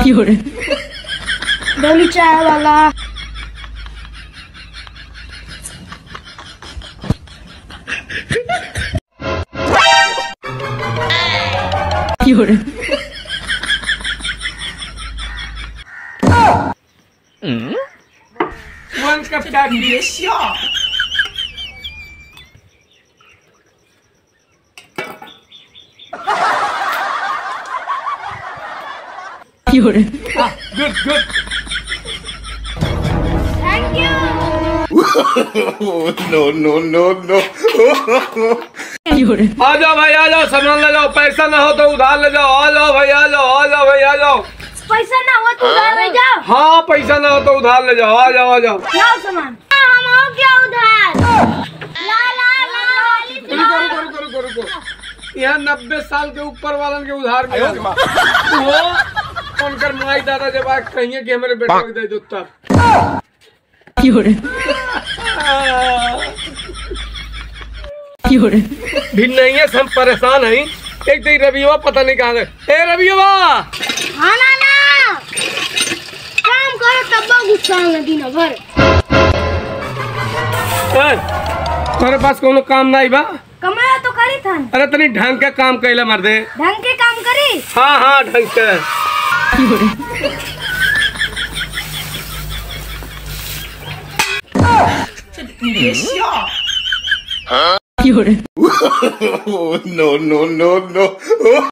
डोली चाय वाला। One cup coffee. Good, good. Thank you. No. आ जाओ भाई, आ जाओ, सामान ले जाओ। पैसा ना हो तो उधार ले जाओ। आ जाओ भाई, आ जाओ, आ जाओ भाई, आ जाओ। पैसा ना हो तो उधार ले जाओ। हाँ, पैसा ना हो तो उधार ले जाओ। आ जाओ, आ जाओ। लाओ सामान। हम हो गया उधार। ला रुको। यहाँ 90 साल के ऊपर वालन के उधार में वो उनकर माई दादा जब आके कहिए कि हमारे बेटे को दे दो तब। भी नहीं है, हम परेशान हैं। एक तो रविवा पता नहीं कहाँ गए। ए रविवा, हाँ ना काम करो तब गुस्सा दिन भर। तुम्हारे पास कोनो काम नहीं बा? कमाया तो करी था। अरे तनी ढंग के काम कैला मर दे। ढंग के काम करी। हाँ ढंग के। No.